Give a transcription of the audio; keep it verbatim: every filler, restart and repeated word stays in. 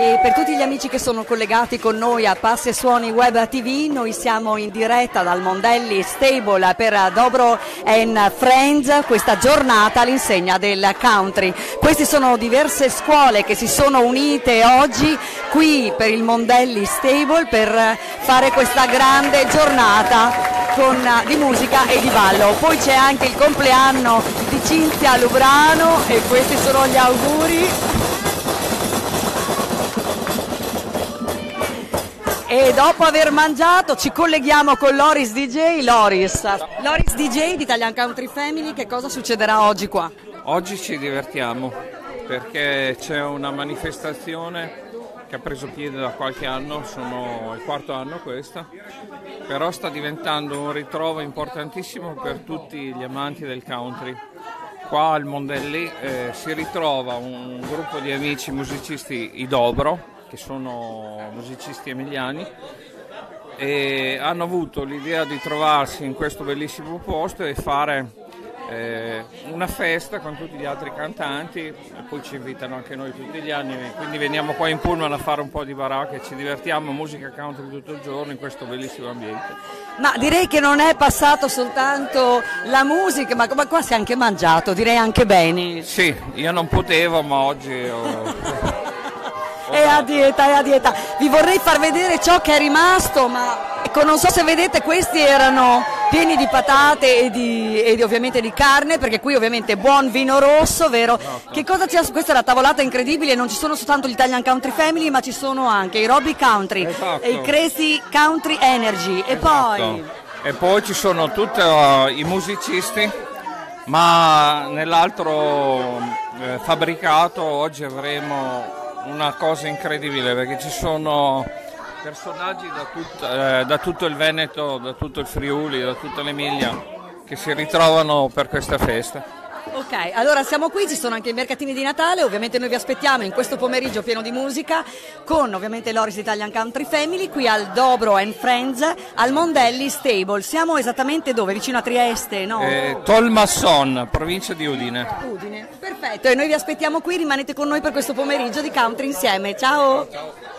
E per tutti gli amici che sono collegati con noi a Passi e Suoni Web T V, noi siamo in diretta dal Mondelli Stable per Dobro and Friends, questa giornata all'insegna del country. Queste sono diverse scuole che si sono unite oggi qui per il Mondelli Stable per fare questa grande giornata con, di musica e di ballo. Poi c'è anche il compleanno di Cinzia Lubrano e questi sono gli auguri. E dopo aver mangiato ci colleghiamo con Loris D J. Loris, Loris D J di Italian Country Family, che cosa succederà oggi qua? Oggi ci divertiamo perché c'è una manifestazione che ha preso piede da qualche anno, sono il quarto anno questa, però sta diventando un ritrovo importantissimo per tutti gli amanti del country. Qua al Mondelli eh, si ritrova un gruppo di amici musicisti i Dobro, che sono musicisti emiliani, e hanno avuto l'idea di trovarsi in questo bellissimo posto e fare eh, una festa con tutti gli altri cantanti, e poi ci invitano anche noi tutti gli anni, quindi veniamo qua in pullman a fare un po' di baracca e ci divertiamo, musica country tutto il giorno in questo bellissimo ambiente. Ma direi che non è passato soltanto la musica, ma, ma qua si è anche mangiato, direi anche bene. Sì, io non potevo, ma oggi ho... È a dieta, è a dieta. Vi vorrei far vedere ciò che è rimasto, ma ecco, non so se vedete, questi erano pieni di patate e di, e di ovviamente di carne, perché qui ovviamente buon vino rosso, vero? Esatto. Che cosa c'è? Questa è la tavolata incredibile, non ci sono soltanto gli Italian Country Family, ma ci sono anche i Robbie Country, esatto, e i Crazy Country Energy, e esatto, poi... E poi ci sono tutti uh, i musicisti, ma nell'altro eh, fabbricato oggi avremo una cosa incredibile, perché ci sono personaggi da, tut, eh, da tutto il Veneto, da tutto il Friuli, da tutta l'Emilia che si ritrovano per questa festa. Ok, allora siamo qui, ci sono anche i mercatini di Natale, ovviamente noi vi aspettiamo in questo pomeriggio pieno di musica con ovviamente Loris Italian Country Family qui al Dobro and Friends al Mondelli Stable. Siamo esattamente dove? Vicino a Trieste, no? Eh, Tolmasson, provincia di Udine. Udine, perfetto, e noi vi aspettiamo qui, rimanete con noi per questo pomeriggio di country insieme, ciao! Ciao.